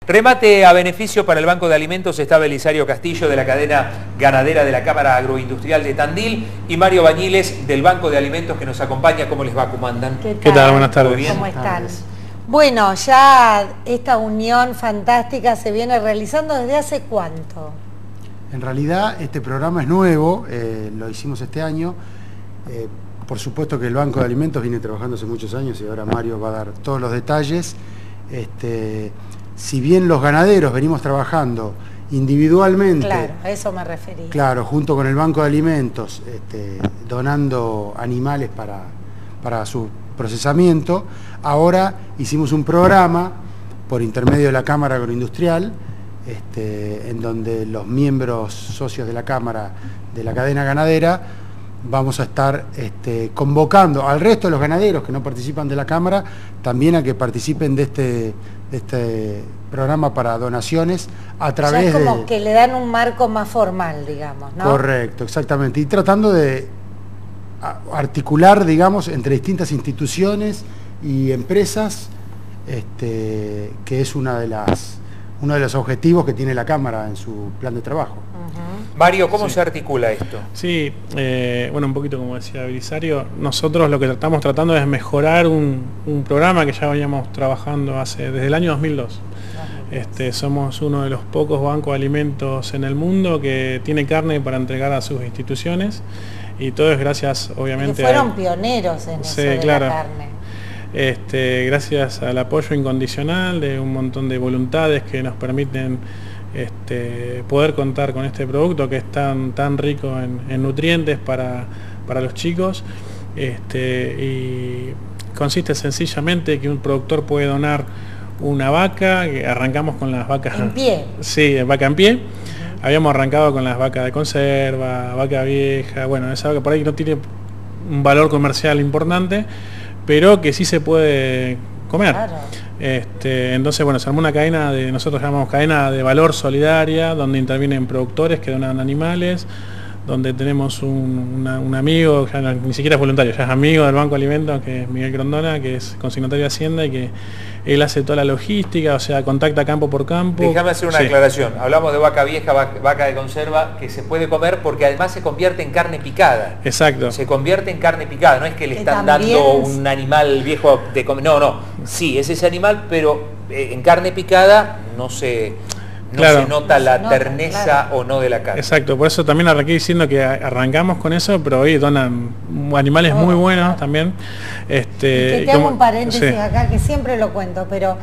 Remate a beneficio para el Banco de Alimentos está Belisario Castillo de la cadena ganadera de la Cámara Agroindustrial de Tandil y Mario Bañiles del Banco de Alimentos que nos acompaña. ¿Cómo les va? ¿Cómo andan? ¿Qué tal? Buenas tardes. ¿Cómo están? Bueno, ya esta unión fantástica se viene realizando ¿desde hace cuánto? En realidad este programa es nuevo, lo hicimos este año. Por supuesto que el Banco de Alimentos viene trabajando hace muchos años y ahora Mario va a dar todos los detalles. Si bien los ganaderos venimos trabajando individualmente, claro, a eso me refería. Claro, junto con el Banco de Alimentos, donando animales para su procesamiento, ahora hicimos un programa por intermedio de la Cámara Agroindustrial, en donde los miembros socios de la Cámara de la cadena ganadera vamos a estar convocando al resto de los ganaderos que no participan de la Cámara también a que participen de este programa para donaciones a través de... Ya es como que le dan un marco más formal, digamos, ¿no? Correcto, exactamente. Y tratando de articular, digamos, entre distintas instituciones y empresas, que es uno de los objetivos que tiene la Cámara en su plan de trabajo. Mario, ¿cómo se articula esto? Sí, bueno, un poquito como decía Belisario, nosotros lo que estamos tratando es mejorar un programa que ya veníamos trabajando desde el año 2002. Somos uno de los pocos bancos de alimentos en el mundo que tiene carne para entregar a sus instituciones y todo es gracias, obviamente, que fueron pioneros en eso de la carne. Gracias al apoyo incondicional de un montón de voluntades que nos permiten poder contar con este producto que es tan rico en nutrientes para los chicos, y consiste sencillamente que un productor puede donar una vaca, que arrancamos con las vacas en pie. Sí, vaca en pie. Habíamos arrancado con las vacas de conserva, vaca vieja, bueno, esa vaca por ahí no tiene un valor comercial importante, pero que sí se puede comer. Claro. Entonces, bueno, se armó una cadena nosotros llamamos cadena de valor solidaria, donde intervienen productores que donan animales, donde tenemos un amigo, ya ni siquiera es voluntario, ya es amigo del Banco de Alimentos, que es Miguel Grondona, que es consignatario de Hacienda y que él hace toda la logística, o sea, contacta campo por campo. Déjame hacer una aclaración. Hablamos de vaca vieja, vaca de conserva, que se puede comer porque además se convierte en carne picada. Exacto. Se convierte en carne picada, no es que le están dando un animal viejo de comer. No. Sí, es ese animal, pero en carne picada no se nota la terneza o no de la carne. Exacto, por eso también arranqué diciendo que arrancamos con eso, pero hoy donan animales muy buenos también. Y que te hago un paréntesis acá, que siempre lo cuento, pero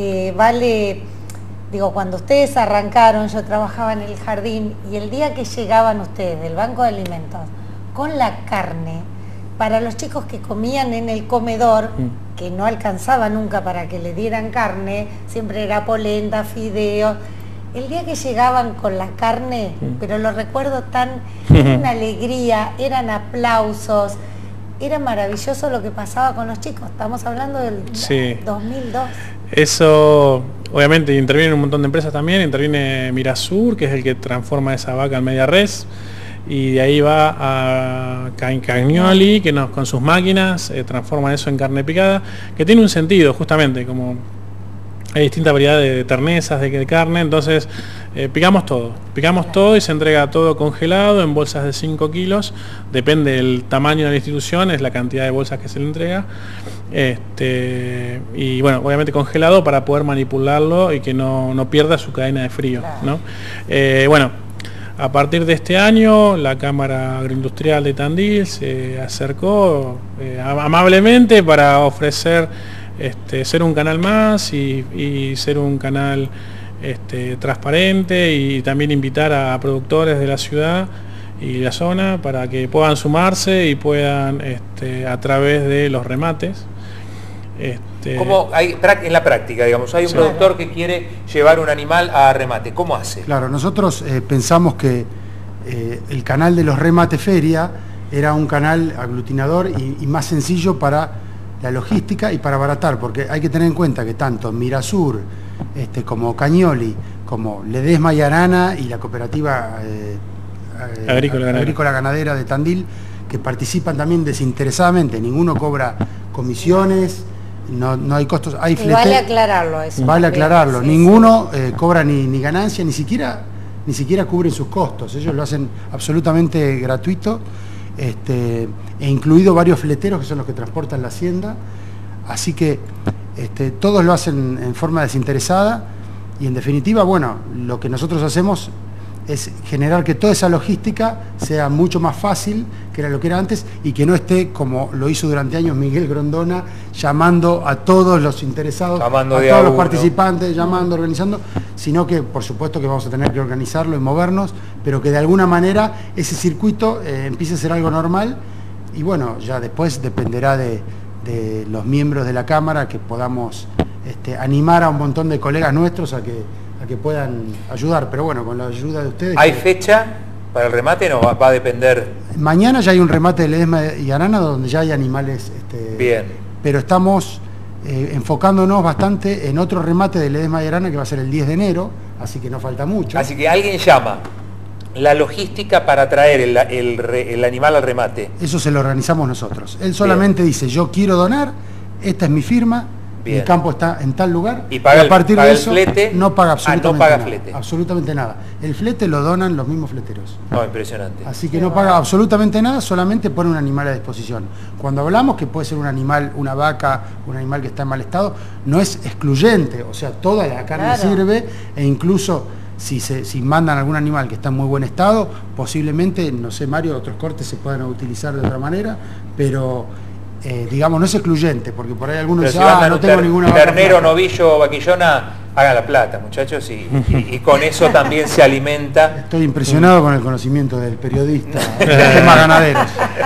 cuando ustedes arrancaron, yo trabajaba en el jardín, y el día que llegaban ustedes del Banco de Alimentos con la carne, para los chicos que comían en el comedor, que no alcanzaba nunca para que le dieran carne, siempre era polenta, fideos. El día que llegaban con la carne, pero lo recuerdo era una alegría, eran aplausos, era maravilloso lo que pasaba con los chicos. Estamos hablando del 2002. Eso, obviamente, intervienen un montón de empresas también, interviene Mirasur, que es el que transforma esa vaca en media res, y de ahí va a Cagnoli, que con sus máquinas transforman eso en carne picada, que tiene un sentido, justamente, como hay distintas variedades de ternezas, de carne, entonces picamos todo y se entrega todo congelado en bolsas de 5 kilos, depende del tamaño de la institución, es la cantidad de bolsas que se le entrega, y bueno, obviamente congelado para poder manipularlo y que no pierda su cadena de frío, ¿no? Bueno, a partir de este año, la Cámara Agroindustrial de Tandil se acercó amablemente para ofrecer ser un canal más y ser un canal transparente, y también invitar a productores de la ciudad y la zona para que puedan sumarse y puedan a través de los remates. ¿Cómo hay en la práctica, digamos, hay un productor que quiere llevar un animal a remate? ¿Cómo hace? Claro, nosotros pensamos que el canal de los remate feria era un canal aglutinador y más sencillo para la logística y para abaratar, porque hay que tener en cuenta que tanto Mirasur como Cagnoli, como Ledesma y Arana y la cooperativa agrícola ganadera de Tandil, que participan también desinteresadamente, ninguno cobra comisiones, no hay costos, hay flete. Vale aclararlo eso. Vale aclararlo, sí, ninguno cobra ni ganancia, ni siquiera cubren sus costos, ellos lo hacen absolutamente gratuito, e incluido varios fleteros que son los que transportan la hacienda, así que todos lo hacen en forma desinteresada y en definitiva, bueno, lo que nosotros hacemos es generar que toda esa logística sea mucho más fácil que era lo que era antes y que no esté, como lo hizo durante años Miguel Grondona, llamando a todos los interesados, a todos los participantes, llamando, organizando, sino que por supuesto que vamos a tener que organizarlo y movernos, pero que de alguna manera ese circuito empiece a ser algo normal y bueno, ya después dependerá de los miembros de la Cámara que podamos animar a un montón de colegas nuestros a que puedan ayudar, pero bueno, con la ayuda de ustedes. ¿Hay fecha para el remate? No, va a depender. Mañana ya hay un remate de Ledesma y Arana donde ya hay animales. Bien. Pero estamos enfocándonos bastante en otro remate de Ledesma y Arana que va a ser el 10 de enero, así que no falta mucho. Así que alguien llama. La logística para traer el animal al remate. Eso se lo organizamos nosotros. Él solamente dice, yo quiero donar, esta es mi firma. Bien. El campo está en tal lugar y a partir de eso flete, no paga absolutamente no paga nada, flete. Absolutamente nada. El flete lo donan los mismos fleteros. No, impresionante. Así que no paga absolutamente nada, solamente pone un animal a disposición. Cuando hablamos que puede ser un animal, una vaca, un animal que está en mal estado, no es excluyente, o sea, toda la carne sirve e incluso si mandan algún animal que está en muy buen estado, posiblemente, no sé Mario, otros cortes se puedan utilizar de otra manera, pero digamos, no es excluyente, porque por ahí algunos dicen, no tengo ninguna ternero, novillo, vaquillona, hagan la plata, muchachos, y con eso también se alimenta. Estoy impresionado con el conocimiento del periodista, de temas ganaderos.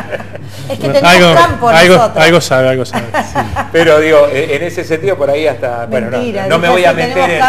Es que tenemos campo nosotros. Algo sabe. Sí. Pero digo, en ese sentido, por ahí hasta... Mentira, bueno, no me voy a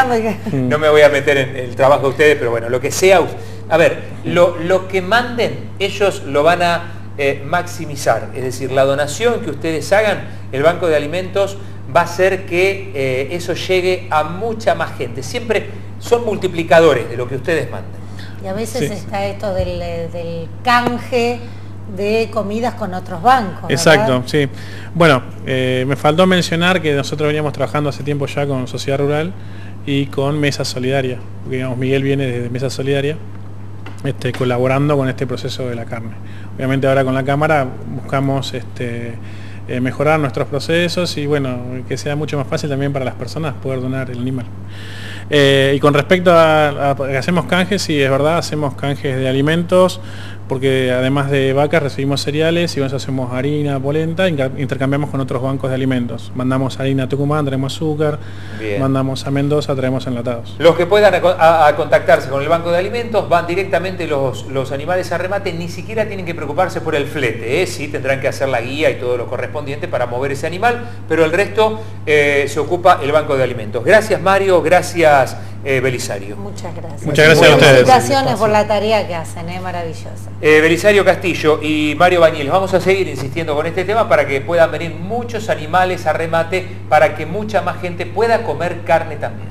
meter en el trabajo de ustedes, pero bueno, lo que sea... A ver, lo que manden, ellos lo van a maximizar, es decir, la donación que ustedes hagan, el Banco de Alimentos va a hacer que eso llegue a mucha más gente. Siempre son multiplicadores de lo que ustedes manden. Y a veces está esto del canje de comidas con otros bancos, ¿verdad? Exacto, sí. Bueno, me faltó mencionar que nosotros veníamos trabajando hace tiempo ya con Sociedad Rural y con Mesa Solidaria, porque digamos, Miguel viene desde Mesa Solidaria, colaborando con este proceso de la carne. Obviamente ahora con la Cámara buscamos mejorar nuestros procesos y bueno, que sea mucho más fácil también para las personas poder donar el animal. Y con respecto a que hacemos canjes, sí, es verdad, hacemos canjes de alimentos, porque además de vacas recibimos cereales y con eso hacemos harina, polenta, intercambiamos con otros bancos de alimentos. Mandamos harina a Tucumán, traemos azúcar, mandamos a Mendoza, traemos enlatados. Los que puedan a contactarse con el Banco de Alimentos, van directamente los animales a remate, ni siquiera tienen que preocuparse por el flete, sí tendrán que hacer la guía y todo lo correspondiente para mover ese animal, pero el resto se ocupa el Banco de Alimentos. Gracias Mario, gracias Belisario. Muchas gracias. Muchas gracias a ustedes. Felicitaciones por la tarea que hacen, maravillosa. Belisario Castillo y Mario Bañiles, vamos a seguir insistiendo con este tema para que puedan venir muchos animales a remate, para que mucha más gente pueda comer carne también.